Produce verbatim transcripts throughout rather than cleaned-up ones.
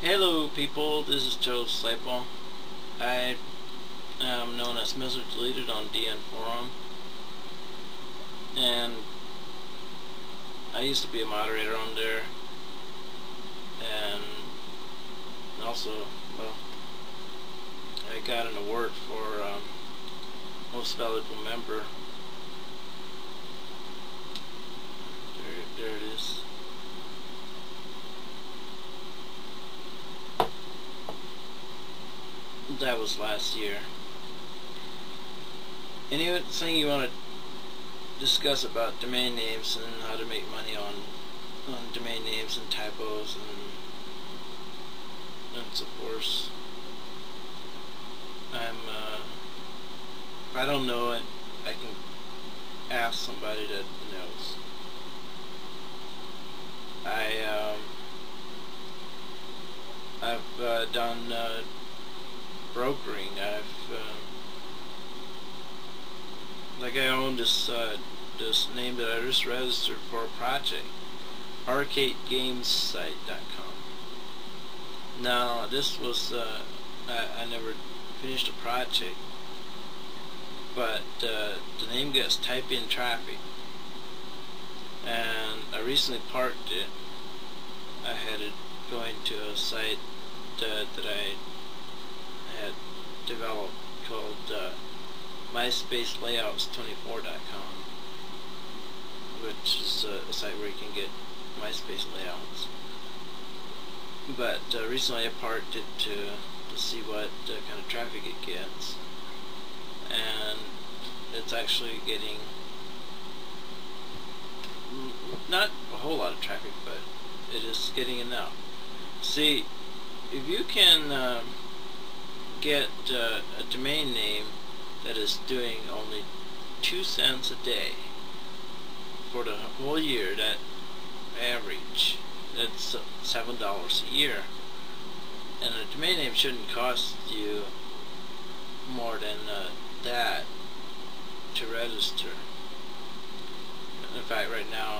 Hello people, this is Joe Slaple. I am known as Mister Deleted on D N Forum, and I used to be a moderator on there, and also, well, I got an award for um, most valuable member. There, there it is. That was last year. Anything you want to discuss about domain names and how to make money on on domain names and typos and and so forth. I'm uh, if I don't know it, I can ask somebody that knows. I um, I've uh, done uh, brokering. I've uh, like I own this uh, this name that I just registered for a project, arcade games site dot com. Now this was uh, I, I never finished a project, but uh, the name gets type in traffic, and I recently parked it. I had it going to a site uh, that I had developed called uh, my space layouts twenty-four dot com, which is uh, a site where you can get MySpace layouts. But uh, recently I parked it to, to see what uh, kind of traffic it gets, and it's actually getting not a whole lot of traffic, but it is getting enough. See, if you can uh, get uh, a domain name that is doing only two cents a day for the whole year, that average, that's seven dollars a year, and a domain name shouldn't cost you more than uh, that to register. In fact, right now,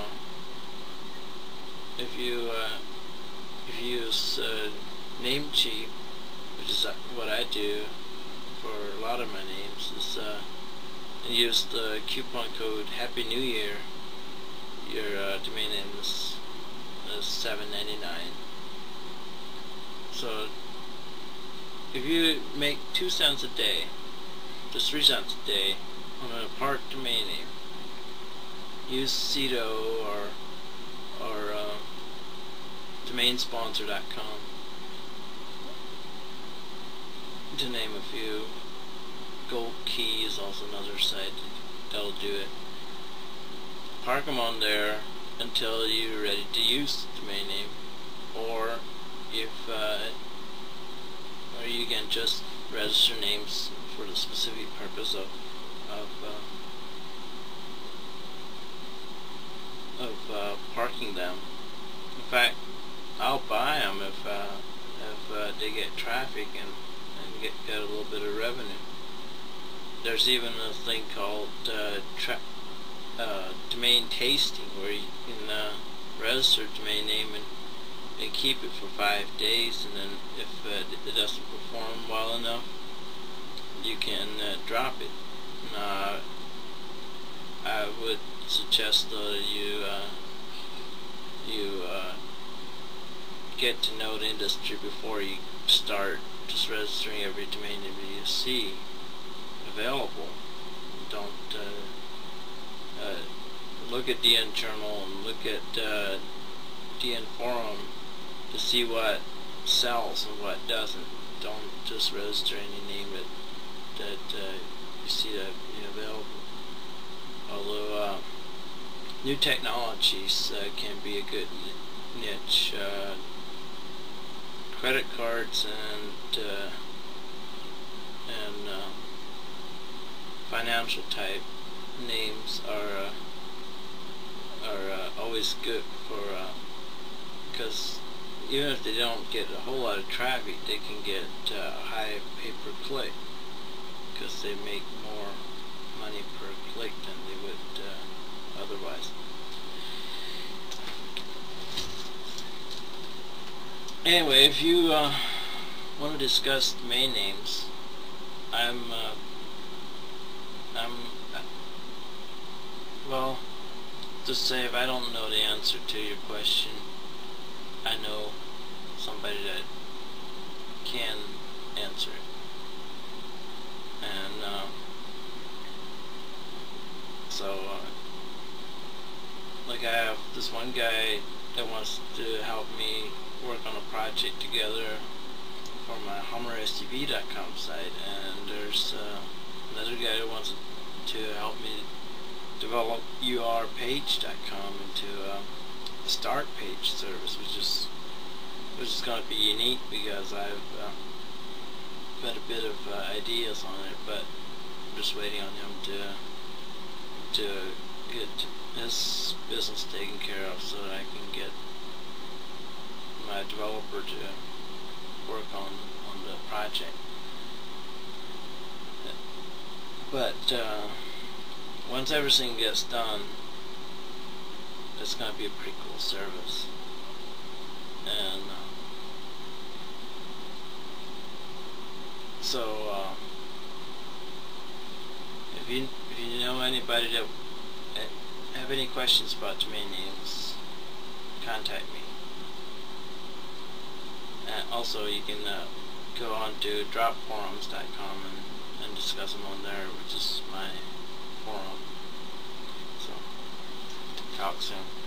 if you uh, if you use uh, Namecheap, which is what I do for a lot of my names, is uh, use the coupon code Happy New Year. Your uh, domain name is, is seven ninety-nine. So if you make two cents a day, just three cents a day on a park domain name, use Cedo or or uh, domain sponsor dot com, to name a few. Gold Key is also another site that'll do it. Park them on there until you're ready to use the domain name, or if uh, or you can just register names for the specific purpose of of uh, of uh, parking them. In fact, I'll buy them if uh, if uh, they get traffic and and get, get a little bit of revenue. There's even a thing called uh, tra uh, domain tasting, where you can uh, register a domain name and, and keep it for five days, and then if uh, it doesn't perform well enough, you can uh, drop it. Uh, I would suggest that you uh, you uh, get to know the industry before you start just registering every domain name you see available. Don't uh, uh, look at D N Journal and look at uh, D N Forum to see what sells and what doesn't. Don't just register any name that that uh, you see that being available. Although uh, new technologies uh, can be a good niche. Uh, credit cards and uh, and uh, financial type names are uh, are uh, always good for uh, because even if they don't get a whole lot of traffic, they can get uh, high pay per click, because they make more money per click than they would uh, otherwise. Anyway, if you uh, want to discuss domain names, I'm, uh, I'm, uh, well, just say if I don't know the answer to your question, I know somebody that can answer it. And uh, so, uh, like I have this one guy that wants to help me work on a project together for my Hummer S T V dot com site, and there's uh, another guy that wants to help me develop U R page dot com into uh, a start page service, which is which is going to be unique because I've uh, got a bit of uh, ideas on it, but I'm just waiting on him to to get his business taken care of so that I can get my developer to work on on the project. But uh, once everything gets done, it's going to be a pretty cool service. And uh, so uh, if you if you know anybody that have any questions about domain names, contact me. And also, you can uh, go on to drop forums dot com and, and discuss them on there, which is my forum. So, talk soon.